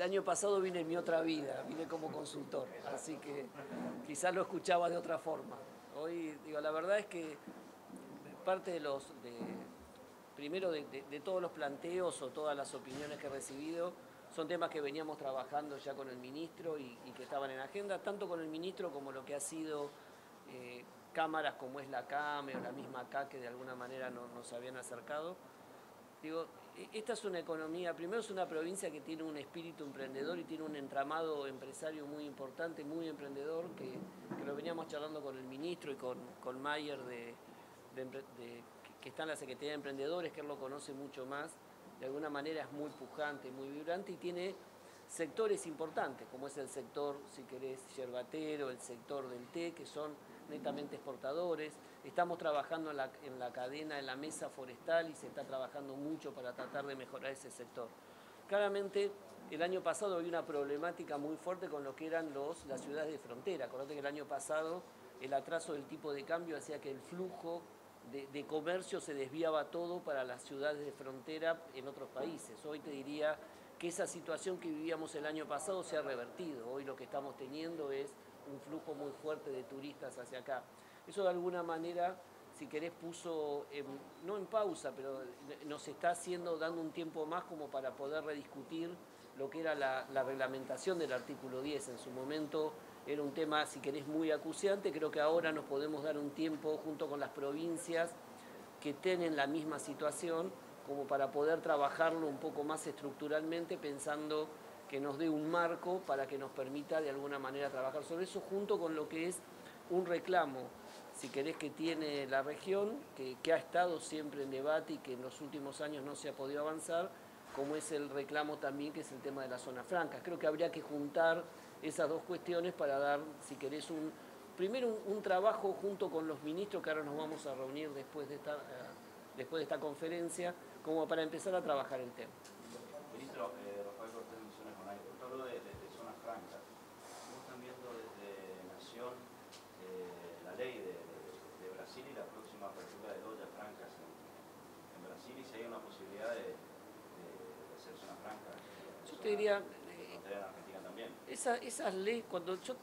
año pasado vine en mi otra vida, vine como consultor, así que quizás lo escuchaba de otra forma. Hoy, digo, la verdad es que parte de primero de todos los planteos o todas las opiniones que he recibido son temas que veníamos trabajando ya con el ministro y que estaban en agenda, tanto con el ministro como lo que ha sido cámaras como es la CAME o la misma CA que de alguna manera nos habían acercado. Digo, esta es una economía, primero es una provincia que tiene un espíritu emprendedor y tiene un entramado empresario muy importante, muy emprendedor, que lo veníamos charlando con el ministro y con Mayer, que está en la Secretaría de Emprendedores, que él lo conoce mucho más. De alguna manera es muy pujante, muy vibrante y tiene sectores importantes, como es el sector, si querés, yerbatero, el sector del té, que son netamente exportadores. Estamos trabajando en la cadena, en la mesa forestal y se está trabajando mucho para tratar de mejorar ese sector. Claramente, el año pasado había una problemática muy fuerte con lo que eran las ciudades de frontera. Acordate que el año pasado el atraso del tipo de cambio hacía que el flujo de comercio se desviaba todo para las ciudades de frontera en otros países. Hoy te diría que esa situación que vivíamos el año pasado se ha revertido. Hoy lo que estamos teniendo es un flujo muy fuerte de turistas hacia acá. Eso de alguna manera, si querés, puso, no en pausa, pero nos está dando un tiempo más como para poder rediscutir lo que era la reglamentación del artículo 10. En su momento era un tema, si querés, muy acuciante. Creo que ahora nos podemos dar un tiempo junto con las provincias que tienen la misma situación como para poder trabajarlo un poco más estructuralmente, pensando que nos dé un marco para que nos permita de alguna manera trabajar sobre eso, junto con lo que es un reclamo, si querés, que tiene la región, que ha estado siempre en debate y que en los últimos años no se ha podido avanzar, como es el reclamo también, que es el tema de las zonas francas. Creo que habría que juntar esas dos cuestiones para dar, si querés, primero un trabajo junto con los ministros, que ahora nos vamos a reunir después de esta conferencia, como para empezar a trabajar el tema. Ministro, Rafael Cortés de Misiones Bonay, usted habló de zonas francas. ¿Cómo están viendo desde Nación la ley de Brasil y la próxima apertura de loyas francas en Brasil, y si hay una posibilidad de hacer zonas francas? Yo te diría, en Argentina también. Esas leyes, cuando yo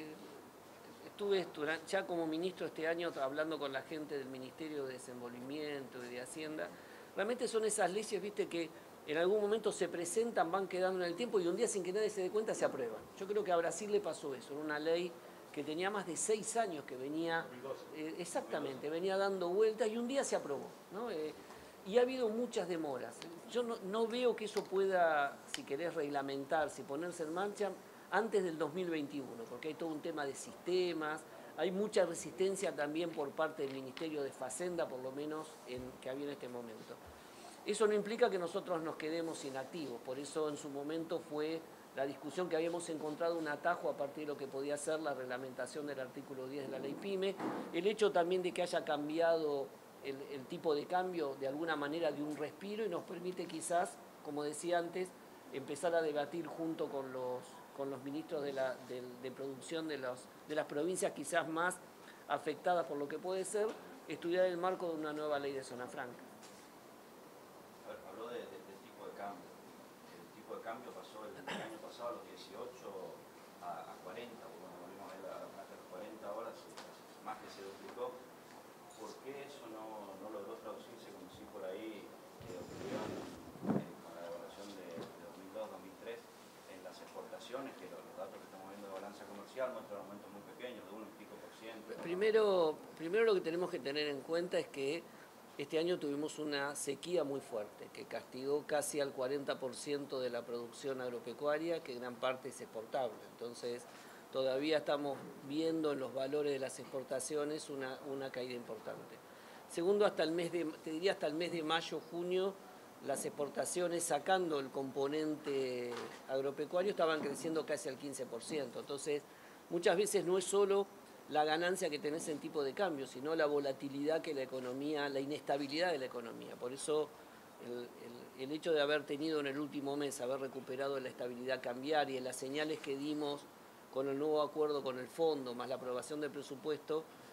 estuve ya como ministro este año hablando con la gente del Ministerio de Desenvolvimiento y de Hacienda, realmente son esas leyes, viste, que en algún momento se presentan, van quedando en el tiempo y un día sin que nadie se dé cuenta se aprueban. Yo creo que a Brasil le pasó eso, era una ley que tenía más de 6 años que venía, exactamente, venía dando vueltas y un día se aprobó, ¿no? Y ha habido muchas demoras. Yo no veo que eso pueda, si querés, reglamentarse y ponerse en marcha antes del 2021, porque hay todo un tema de sistemas, hay mucha resistencia también por parte del Ministerio de Facenda, por lo menos que había en este momento. Eso no implica que nosotros nos quedemos inactivos, por eso en su momento fue la discusión que habíamos encontrado un atajo a partir de lo que podía ser la reglamentación del artículo 10 de la ley PYME, el hecho también de que haya cambiado el tipo de cambio de alguna manera de un respiro y nos permite quizás, como decía antes, empezar a debatir junto con los ministros de producción de las provincias quizás más afectadas por lo que puede ser, estudiar el marco de una nueva ley de zona franca. Habló del tipo de cambio. El tipo de cambio pasó el año pasado a los 18 a 40, bueno, volvimos a ver a las 40 horas, más que se duplicó. ¿Por qué eso no logró traducirse, como si por ahí ocurrió con la evaluación de 2002-2003 en las exportaciones, que los datos que estamos viendo de balanza comercial muestran aumentos muy pequeños, de 1 y pico %? Primero lo que tenemos que tener en cuenta es que este año tuvimos una sequía muy fuerte que castigó casi al 40% de la producción agropecuaria, que gran parte es exportable. Entonces, todavía estamos viendo en los valores de las exportaciones una caída importante. Segundo, hasta el mes de mayo, junio, las exportaciones, sacando el componente agropecuario, estaban creciendo casi al 15%. Entonces, muchas veces no es solo la ganancia que tenés en tipo de cambio, sino la volatilidad que la economía, la inestabilidad de la economía. Por eso el hecho de haber tenido en el último mes, haber recuperado la estabilidad cambiaria y las señales que dimos con el nuevo acuerdo con el fondo, más la aprobación del presupuesto,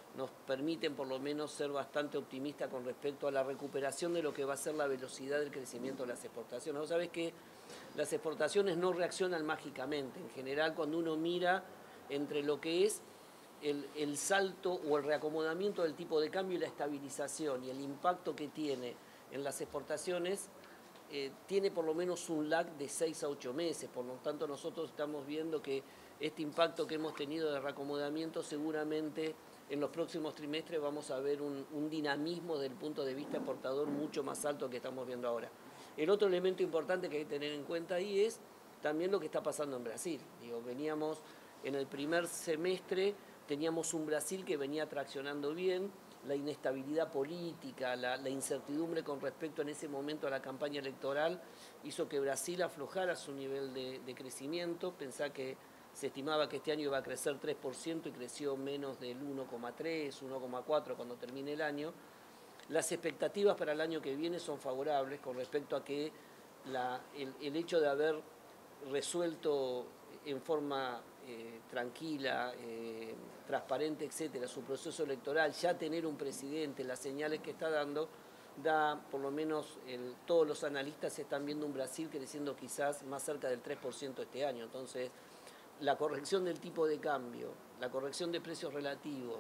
nos permiten por lo menos ser bastante optimistas con respecto a la recuperación de lo que va a ser la velocidad del crecimiento de las exportaciones. Vos sabés que las exportaciones no reaccionan mágicamente. En general, cuando uno mira entre lo que es el salto o el reacomodamiento del tipo de cambio y la estabilización y el impacto que tiene en las exportaciones, tiene por lo menos un lag de 6 a 8 meses. Por lo tanto, nosotros estamos viendo que este impacto que hemos tenido de reacomodamiento seguramente en los próximos trimestres vamos a ver un dinamismo desde el punto de vista exportador mucho más alto que estamos viendo ahora. El otro elemento importante que hay que tener en cuenta ahí es también lo que está pasando en Brasil. Digo, veníamos en el primer semestre, teníamos un Brasil que venía traccionando bien, la inestabilidad política, la incertidumbre con respecto en ese momento a la campaña electoral hizo que Brasil aflojara su nivel de crecimiento. Pensá que se estimaba que este año iba a crecer 3% y creció menos del 1,3, 1,4 cuando termine el año. Las expectativas para el año que viene son favorables con respecto a que el hecho de haber resuelto en forma tranquila, transparente, etcétera, su proceso electoral, ya tener un presidente, las señales que está dando, por lo menos todos los analistas están viendo un Brasil creciendo quizás más cerca del 3% este año. Entonces, la corrección del tipo de cambio, la corrección de precios relativos,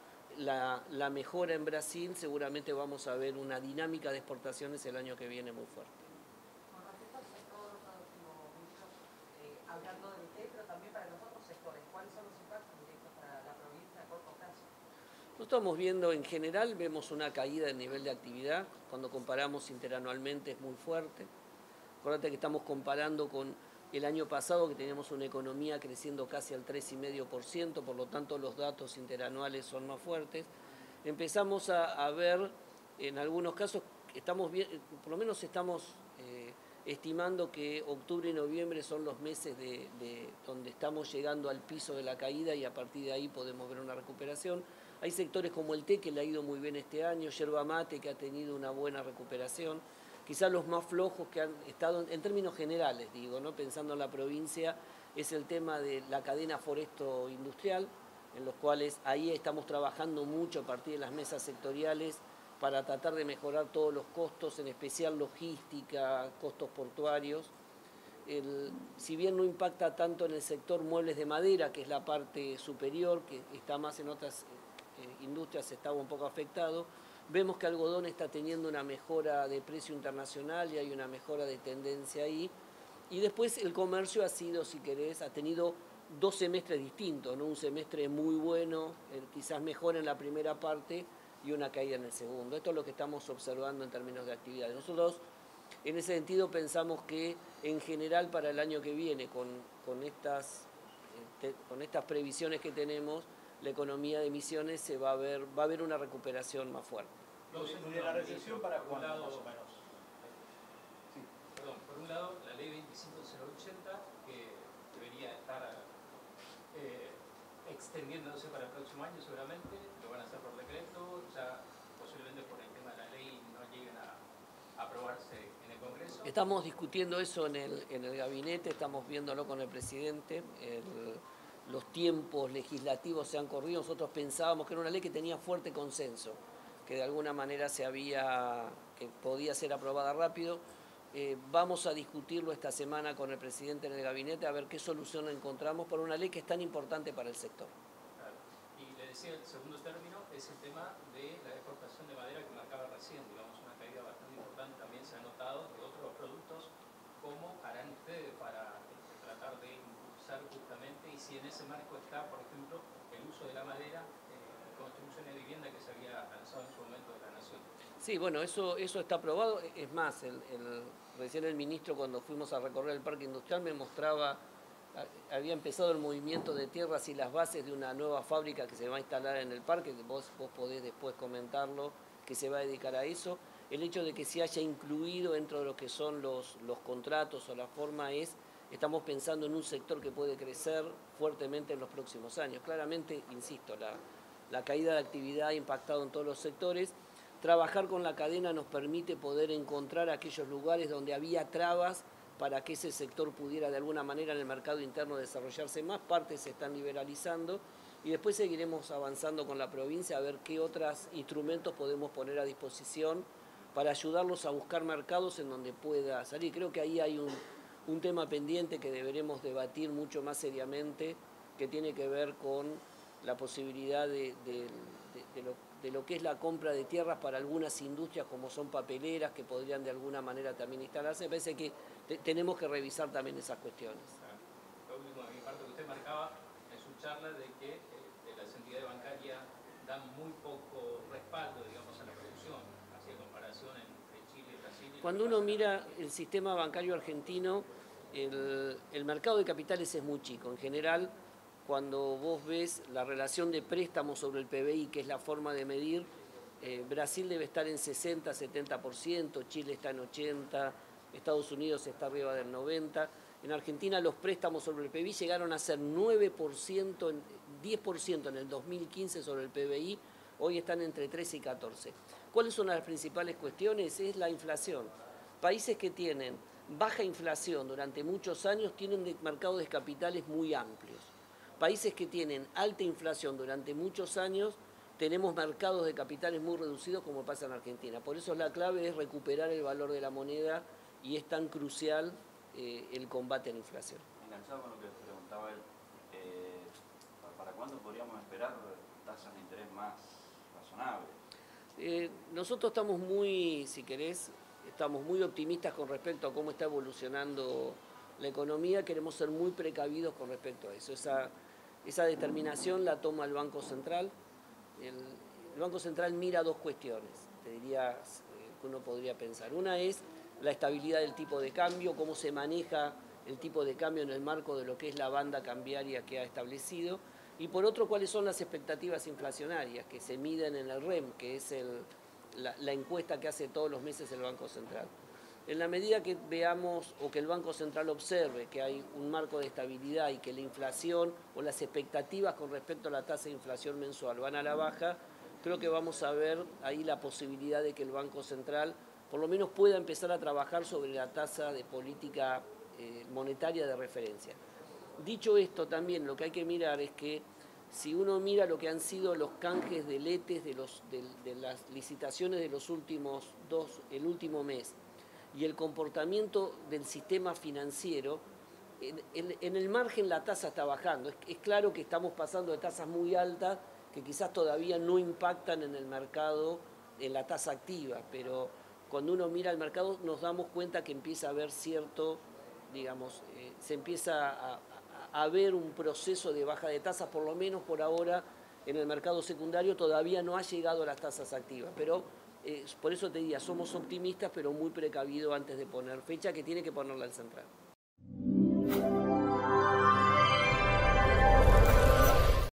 la mejora en Brasil, seguramente vamos a ver una dinámica de exportaciones el año que viene muy fuerte. Con respecto al sector productivo, hablando del té, pero también para los otros sectores, ¿cuáles son los impactos directos para la provincia a corto plazo? Nosotros estamos viendo, en general, vemos una caída del nivel de actividad. Cuando comparamos interanualmente es muy fuerte. Acuérdate que estamos comparando con el año pasado, que teníamos una economía creciendo casi al 3,5%, por lo tanto los datos interanuales son más fuertes. Empezamos a ver, en algunos casos, por lo menos estamos estimando que octubre y noviembre son los meses donde estamos llegando al piso de la caída y a partir de ahí podemos ver una recuperación. Hay sectores como el té que le ha ido muy bien este año, yerba mate que ha tenido una buena recuperación. Quizás los más flojos que han estado, en términos generales, digo, ¿no? Pensando en la provincia, es el tema de la cadena foresto-industrial, en los cuales ahí estamos trabajando mucho a partir de las mesas sectoriales para tratar de mejorar todos los costos, en especial logística, costos portuarios. Si bien no impacta tanto en el sector muebles de madera, que es la parte superior, que está más en otras industrias, estaba un poco afectado, vemos que algodón está teniendo una mejora de precio internacional y hay una mejora de tendencia ahí. Y después el comercio ha sido, si querés, ha tenido 2 semestres distintos, ¿no? Un semestre muy bueno, quizás mejor en la primera parte y una caída en el segundo. Esto es lo que estamos observando en términos de actividad. Nosotros, en ese sentido, pensamos que en general para el año que viene, con estas previsiones que tenemos, la economía de Misiones va a haber una recuperación más fuerte. De la recesión para cuándo, más o menos. Sí. Perdón, por un lado, la ley 25.080, que debería estar extendiéndose para el próximo año seguramente, lo van a hacer por decreto, ya posiblemente por el tema de la ley no lleguen a aprobarse en el Congreso. Estamos discutiendo eso en el gabinete, estamos viéndolo con el presidente. Los tiempos legislativos se han corrido. Nosotros pensábamos que era una ley que tenía fuerte consenso, que de alguna manera que podía ser aprobada rápido. Vamos a discutirlo esta semana con el presidente en el gabinete a ver qué solución encontramos para una ley que es tan importante para el sector. Claro. Y le decía, el segundo término es el tema de la exportación de madera que marcaba recién, digamos, una caída bastante importante. También se ha notado de otros productos. ¿Cómo harán ustedes para tratar de impulsar justamente, y si en ese marco está, por ejemplo, el uso de la madera en construcción de vivienda que se había lanzado en su momento de la Nación? Sí, bueno, eso está aprobado. Es más, recién el ministro, cuando fuimos a recorrer el parque industrial, me mostraba, había empezado el movimiento de tierras y las bases de una nueva fábrica que se va a instalar en el parque, que vos podés después comentarlo, que se va a dedicar a eso. El hecho de que se haya incluido dentro de lo que son los contratos o la forma estamos pensando en un sector que puede crecer fuertemente en los próximos años. Claramente, insisto, la caída de actividad ha impactado en todos los sectores. Trabajar con la cadena nos permite poder encontrar aquellos lugares donde había trabas para que ese sector pudiera de alguna manera en el mercado interno desarrollarse más. Partes se están liberalizando y después seguiremos avanzando con la provincia a ver qué otros instrumentos podemos poner a disposición para ayudarlos a buscar mercados en donde pueda salir. Creo que ahí hay un tema pendiente que deberemos debatir mucho más seriamente, que tiene que ver con la posibilidad de lo que es la compra de tierras para algunas industrias como son papeleras, que podrían de alguna manera también instalarse. Me parece que tenemos que revisar también esas cuestiones. Lo último de mi parte que usted marcaba en su charla de que las entidades bancarias dan muy poco respaldo, digamos, a la producción, hacia comparación entre Chile y Brasil. Cuando uno mira el sistema bancario argentino, el mercado de capitales es muy chico. En general, cuando vos ves la relación de préstamos sobre el PBI, que es la forma de medir, Brasil debe estar en 60, 70%, Chile está en 80%, Estados Unidos está arriba del 90%. En Argentina los préstamos sobre el PBI llegaron a ser 9%, 10% en el 2015 sobre el PBI, hoy están entre 13 y 14. ¿Cuáles son las principales cuestiones? Es la inflación. Países que tienen baja inflación durante muchos años tienen mercados de capitales muy amplios. Países que tienen alta inflación durante muchos años, tenemos mercados de capitales muy reducidos como pasa en Argentina. Por eso la clave es recuperar el valor de la moneda y es tan crucial el combate a la inflación. Enganchado con lo que preguntaba él, ¿para cuándo podríamos esperar tasas de interés más razonables? Nosotros estamos muy, si querés, estamos muy optimistas con respecto a cómo está evolucionando la economía. Queremos ser muy precavidos con respecto a eso. Esa determinación la toma el Banco Central. El Banco Central mira dos cuestiones, te diría, que uno podría pensar. Una es la estabilidad del tipo de cambio, cómo se maneja el tipo de cambio en el marco de lo que es la banda cambiaria que ha establecido. Y por otro, cuáles son las expectativas inflacionarias que se miden en el REM, que es la encuesta que hace todos los meses el Banco Central. En la medida que veamos o que el Banco Central observe que hay un marco de estabilidad y que la inflación o las expectativas con respecto a la tasa de inflación mensual van a la baja, creo que vamos a ver ahí la posibilidad de que el Banco Central por lo menos pueda empezar a trabajar sobre la tasa de política monetaria de referencia. Dicho esto, también lo que hay que mirar es que si uno mira lo que han sido los canjes de letes de las licitaciones de los últimos el último mes, y el comportamiento del sistema financiero, en el margen la tasa está bajando. Es claro que estamos pasando de tasas muy altas que quizás todavía no impactan en el mercado, en la tasa activa, pero cuando uno mira el mercado nos damos cuenta que empieza a haber cierto, digamos, se empieza a ver un proceso de baja de tasas, por lo menos por ahora en el mercado secundario todavía no ha llegado a las tasas activas, pero por eso te diría, somos optimistas pero muy precavidos antes de poner fecha, que tiene que ponerla el central.